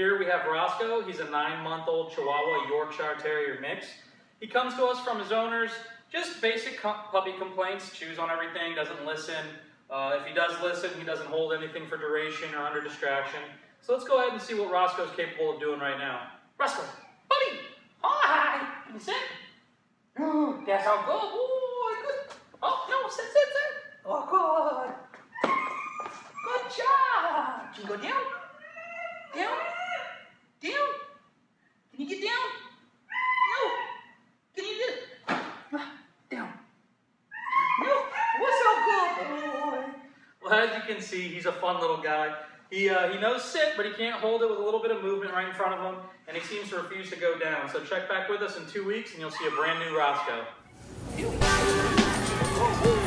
Here we have Roscoe. He's a 9-month-old Chihuahua Yorkshire Terrier mix. He comes to us from his owners, just basic puppy complaints, chews on everything, doesn't listen. If he does listen, he doesn't hold anything for duration or under distraction. So let's go ahead and see what Roscoe's capable of doing right now. Roscoe, buddy, hi, can you sit? Ooh, that's all good. Ooh, good. Oh, no, sit. Oh, good. Good job. Can you go down? Down? Down? Can you get down? No. Can you get down? No. What's so good, boy? Well, as you can see, he's a fun little guy. He knows sit, but he can't hold it with a little bit of movement right in front of him, and he seems to refuse to go down. So check back with us in 2 weeks, and you'll see a brand new Roscoe.